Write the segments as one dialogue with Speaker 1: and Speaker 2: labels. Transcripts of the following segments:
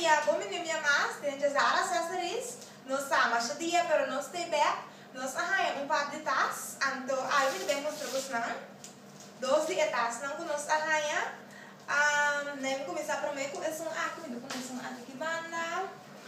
Speaker 1: dia, bom menino mais, tem de Zara Accessories, nós estamos a dia, pero nós tem back, nós arranhamos par de tas, então aí vem mostrar vocês, 12 etas, não que nós arranha, nem começar para mim com esse aqui, começar aqui que banda,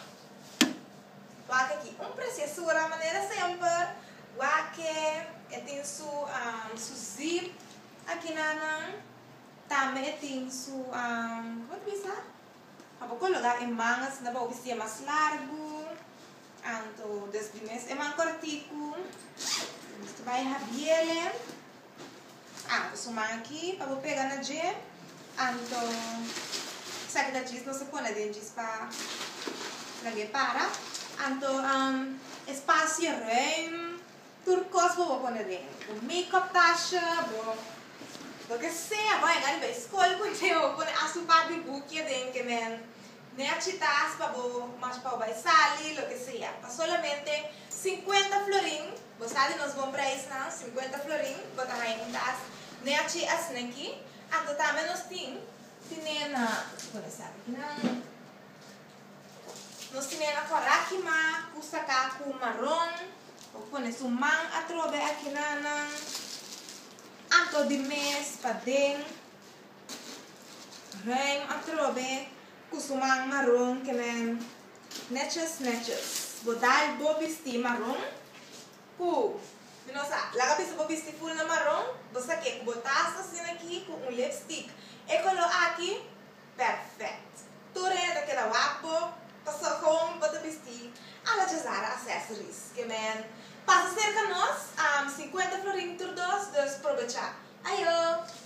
Speaker 1: aqui, preço da maneira sempre, tem su zip, aqui na também tem su, quanto bisa? Vou colocar em mangas, na vou vestir mais largo, então desde mês é mais cortico, isto vai rabiele, vou sumar aqui para vou pegar na gem, então sabe da jeans não se põe dentro para lagi para, então espaço rem, turcos vou pôr dentro, makeup taxa, vou lo que sea, vai ganhar bem escolha com teu, põe a super de buquê dentro que nem a chitas para vou mais para vai sair, lo que sea, para solamente 50 florin, vou sair nos bom preço não, 50 florin, vou dar aí das, nem a chitas aqui, então também nós tem na, começar aqui não, nós tem na coraki ma, custa caco marrom, vou pôr su man a trobe aqui na anto de mês para dentro, rem a trobe, kusumang marrom que nem netches, vou dar vou vestir marrom, nossa, lá que vou vestir full na marrom, você quer botar assim aqui com lipstick, e colocar aqui, perfeito, tudo é daquela guapo, passou com botar vestir, a la Zara Accessories, que nem passa cerca nós, 50 florin por dois aproveitar. Ayo!